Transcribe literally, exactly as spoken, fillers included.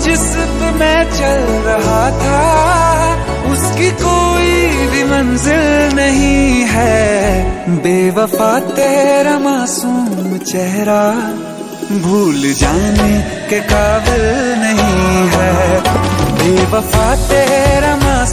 जिस पे मैं चल रहा था उसकी कोई भी मंजिल नहीं है। बेवफा तेरा मासूम चेहरा भूल जाने के काबिल नहीं है। बेवफा तेरा मासूम